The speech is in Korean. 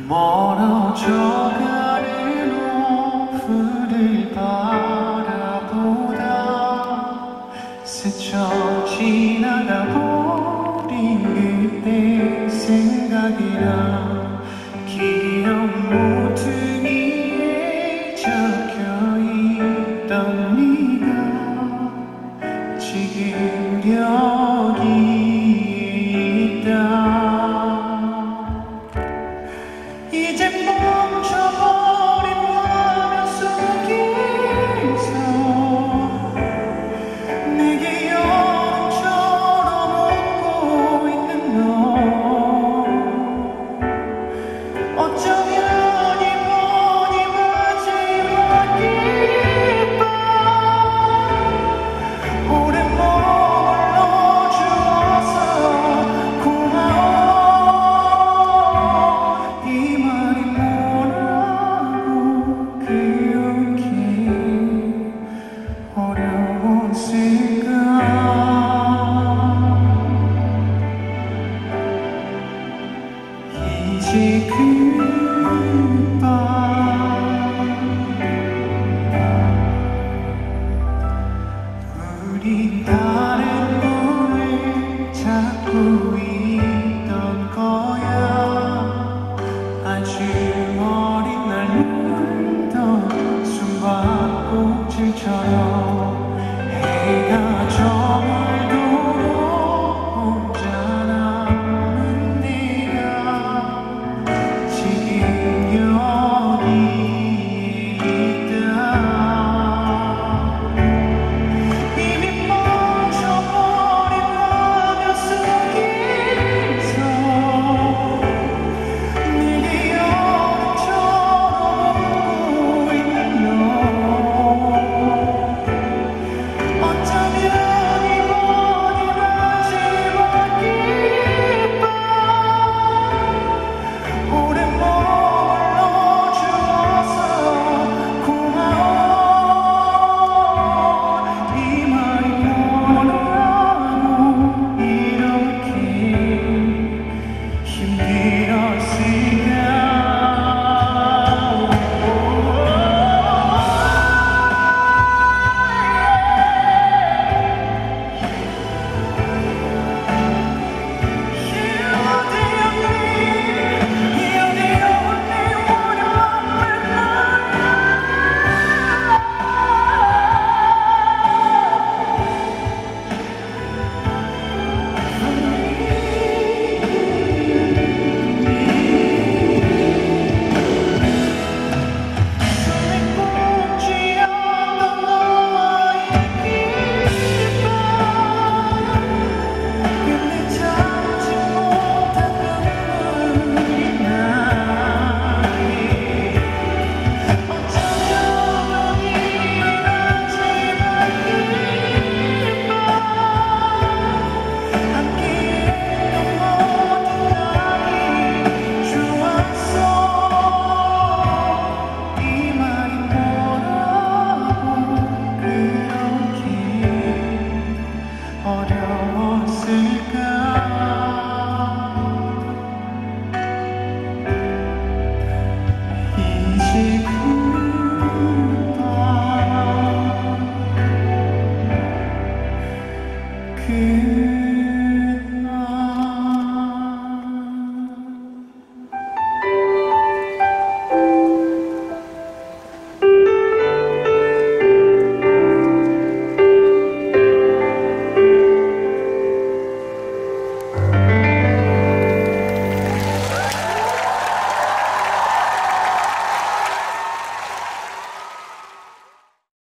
멀어져가는 오후를 바라보다 스쳐 지나가 버린 그때 생각이나 기억 모퉁이에 적혀있던 네가 지금 여기 있다. 이제 멈춰버린 화면 속에서 내게 여름처럼 웃고 있는 너, 어쩌면 이번이 마지막 기쁨. 오래 머물러주어서 고마워. 이 말이 뭐라고 그렇게 어려웠을까. 이제 그 밤 우리 다른 꿈을 찾고 있던 거야. 아주 어린 날 울던 숨바꼭질처럼 해가 저물도록 혼자 남은 네가 지금 여기 있다. 이미 멈춰버린 화면 속에서 내게 여름처럼 웃고 있는 너, 어쩌면 이번이 마지막 기쁨. 오래 머물러주어서 고마워. 이 말이 뭐라고 이렇게 힘들었을까. 이제 그